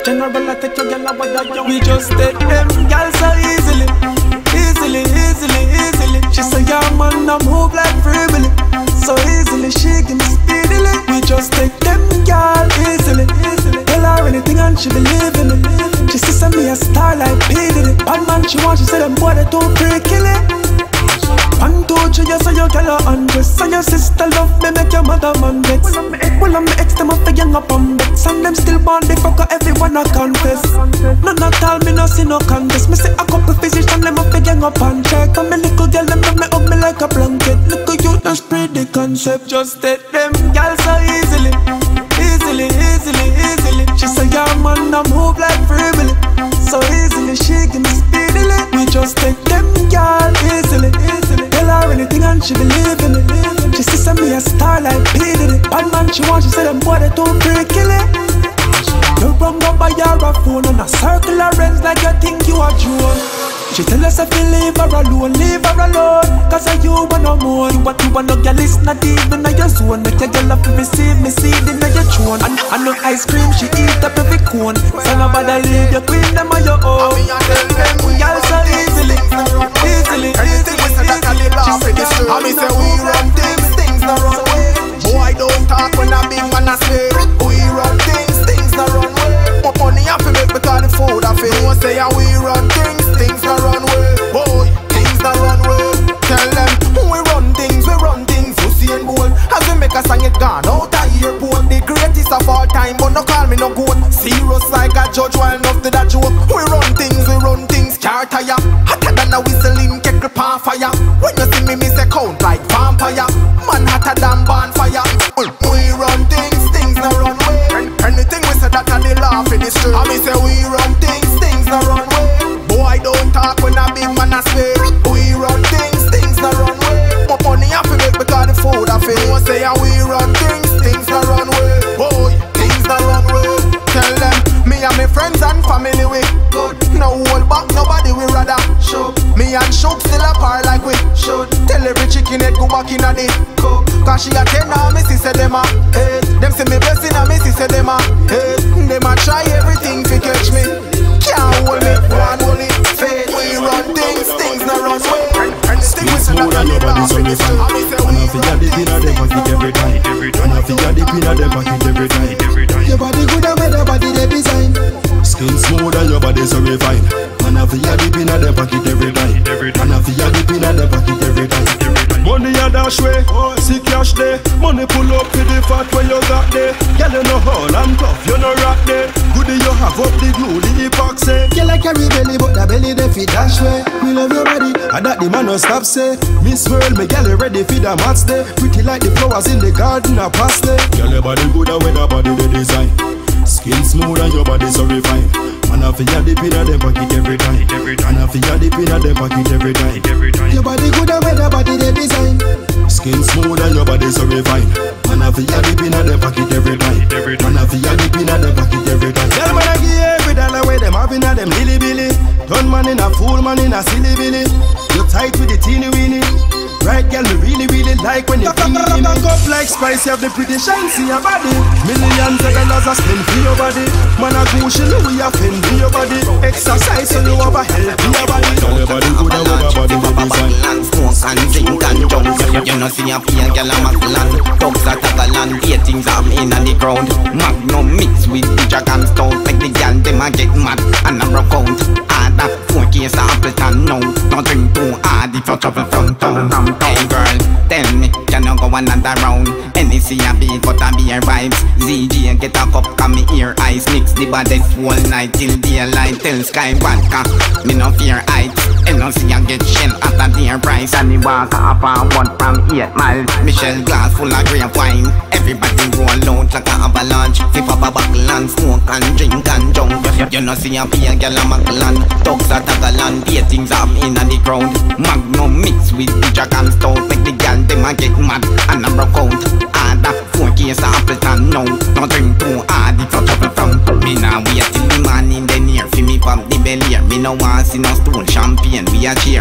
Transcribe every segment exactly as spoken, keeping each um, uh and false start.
General, I take your girl away, yo. We just take them girl so easily, easily, easily, easily. She say, yeah, man, I move like free Willy. So easily, she give me speedily. We just take them girl easily, easily. Tell her anything and she believe in it. She see me a star like P. Diddy. Bad man, she want, she say them boy they too free, kill it. One, two, three, you say you girl a undress. And your sister love me, make your mother man vex. Well, I'm ex, them up the young up on vex. And them still born, they fuck everyone I confess. None at all, me no see no contest. Me say a couple physicians, them up the young up on check. And me little girl, them love me up me like a blanket. Little you, don't spread the concept. Just take them girl so easily, easily, easily, easily. She say, yeah, man, I move like free Willy. So easily, she give me speedily. We just take them girl easily, easily. Tell her anything and she believe in it. She see some me a star like P. Diddy. Bad man, she want, she say them boy they too free, kill it. You run go by your phone and a circle of rents like you think you are June. She tell us if you leave her alone, leave her alone. Cause I you want no more. You want you want no girl, it's not even in your zone. Make your girl have to receive me seed in your throne. And, and no ice cream, she eat up every cone. So nobody leave your queen, them on your own. Girl so easily, easily, easily, easily. I me say we run things, things not run away. Boy don't talk when a big man a say. We run things, things not run away. More money I fi make because the food I fi. No say yeah we run things, things not run away. Boy, things not run away. Tell them we run things, we run things. Usain Bolt as we make a song it gone out a airport. The greatest of all time, but no call me no goat. Serious like a judge while enough to that joke. We run things, we run things. Car tire hotter than a whistling kettle pan fire. When you see me, me say count like vampire. Man hotter than bonfire. We run things, things not run away. Anything we say that a the laugh in the street. I me say we run things, things not run away. Boy don't talk when a big man a speak. We run things, things not run away. More money I fi make because the food I fi. No say yeah we run things, things not run away. Boy, things not run away. Tell them me and my friends and family we good. No hold back, nobody we rather show. Me and Shook still apart like we should. Tell every chicken head go back in a the cook. Cause she a ten now, me see say them a hate. Them see me blessing and me see say them a hate. Them a try everything to catch me. Can't hold me, one hold it, fate. We run things, things not run away. And the thing we say that I live off in the street. And I feel deep in them pocket every time. And I feel deep in them pocket every time. Your body good and with your body they design. Skin smooth and your body so refined. And I feel deep in them pocket every time. And I feel deep in them pocket every time. Money a dash way, see cash day. Money pull up to the fat where you got there. Girl you know hall and tough, you know rock there. Goodie you have up the glue, the epoxy. Girl I carry belly but the belly they fit dash way. We love your body, and that the man no stop say. Miss World, me girl you ready for the match day. Pretty like the flowers in the garden a parsley. Girl your body good and with the body they design. Skin smooth and your body so refined. And I feel you deep in them pocket every time. And I feel you deep in them pocket every time. Your body good and with the body they design. Skin smooth and your body so refined. And I feel you deep in them pocket every time. And I feel you deep in them pocket every time. Girl man I give every dollar where them having a them lily billy. Done man in a fool man in a silly billy. You tight with the teeny weeny. Right girl, me really, really like when you feel me. Back up like Spice, you have the pretty shine, see your body. Millions of dollars I spend for your body. Man a Gucci, Louis a Fendi for your body. Exercise so you have a help for your body. Tell your body good and with your body the design. Smoke and drink and jump. You know see a pale girl a muscle. Dogs a tackle eight things I'm in on the ground. Magnum mix with the dragon stone. Like the girl them a get mad and a rock out. Harder, four case of Appleton now. Don't drink too hard if you travel from town. Hey girl, tell me, can you go another round? N E C a beat, but a beer vibes. Z J get a cup, come me ear ice. Mix the baddest whole night till daylight. Tell Sky vodka, me no fear heights. N E C a get shell at a dear price. And the walk up a one from eight miles. Michelle glass full of grape wine. Everybody roll out like a avalanche. Sip up a buckle and smoke and drink and jump. You know see a pale girl a Macallan. Dogs a Tagalan, eight things up in the crowd. Magnum mix with the dragon stout. Make the girl them a get mad and a broke out. Harder, four case of Appleton now. Don't drink too hard if you travel from town. Me nah wait till the man in the near. Fi me pop the belly. Me no want see no stone champagne we a cheer.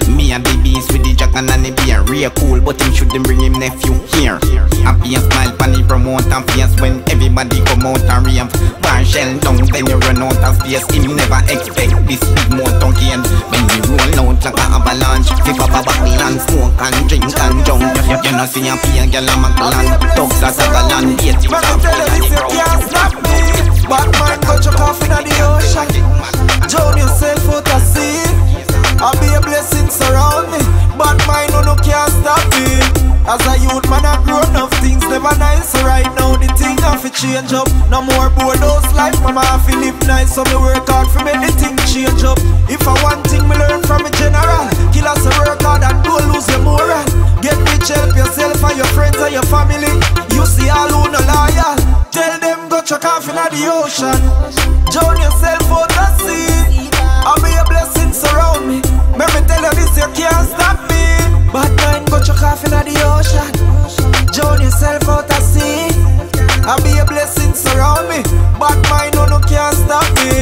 Me and the beast with the jacket and the beer. Real cool, but him shouldn't bring him nephew here. Happy and smile pan the promote and face when everybody come out and rave. Bar shell down, then you run out of space. Him never expect this big motor gain. When we roll out like a avalanche, sip up a bottle and smoke and drink and jump. You know see a pay girl a Macallan, dogs a Sagalan, eighteen But I tell you this, you can't stop me. Batman got your coffee in the ocean. Drown yourself out to sea. I'll be a blessing surround me. Batman no no can't stop me. As a youth man I grown up, things never nice. So right now the thing have to change up. No more bored house life, mama have to live nice. So me work hard for make the thing change up. If I want thing me learn from a general. Kill us a work hard and don't lose your moral. Get rich, help yourself and your friends and your family. You see all who no loyal. Tell them go chuck off in the ocean. Drown yourself out the sea. I'll be a blessing surround me. Let me tell you this, you can't stop me. Bad mind go chuck off in the ocean. Drown yourself out the sea. I'll be a blessing surround me. Bad mind no no can't stop me.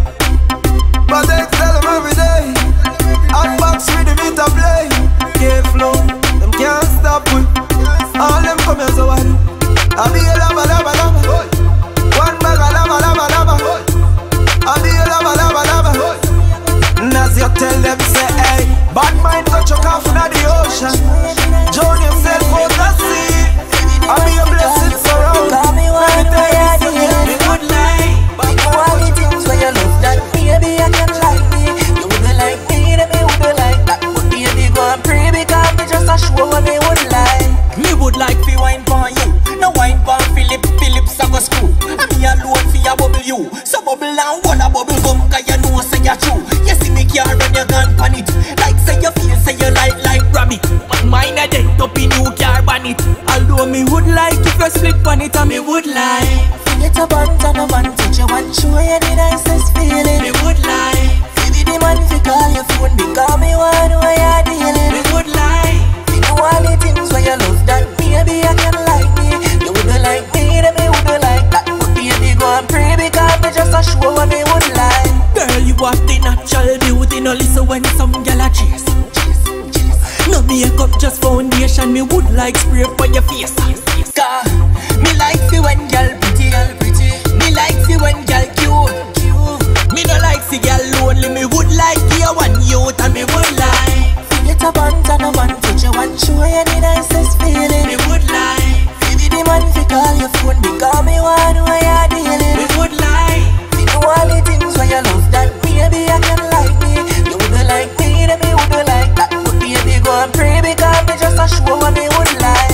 But they tell them every day. Hot box with the beat of play. K-Flow, them can't stop me. All them come here so what? I'll be a lava lava lava. One bag of lava lava lava. I'll be a lava lava lava. And as you tell them say hey, bad mind got your cough in the ocean. Drown yourself out the sea. I'll be a blessing surround. Call me one way I do it. Good night. You all the things where you love that. Baby I can like me. You wouldn't like me, then me wouldn't like that. But baby go and pray because me just a show what me would like. Me would like to wine for you. No wine for Philip, Phillips I go screw. And me alone for your bubble you. So bubble and what a bubble gum, cause you know say you're true. You see me car and you gone pan it. Like say you feel, say you like like rabbit. But mine a dead up in new car bonnet. Although me would like if you split pan it and me would like. Forget a bunt and a man touch you and show you the nicest feeling. Me would like. Baby the man fi call your phone because me want know you're dealing. Me would like. You know all the things where you love that. Maybe I can like me. You wouldn't like me, then me wouldn't like that. But baby go and pray because me just a show what me would like. Girl, you have the natural beauty. No listen when some gyal a chase. No makeup, just foundation. Me would like spray for your face. Cause me like see when gyal pretty, gyal pretty. Me like see when gyal cute, cute. Me no like see gyal lonely. Me would like you one youth and me would like. Forget a bunt and a man touch you and show you the nicest feeling. Me would like. Baby the man fi call your phone because me want know you're dealing. Me would like. You know all the things where you love that. Maybe I can like me. You wouldn't like me, then me wouldn't like that. But baby go and pray because me just a show what me would like.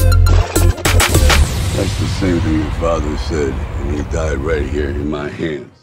That's the same thing your father said, and he died right here in my hands.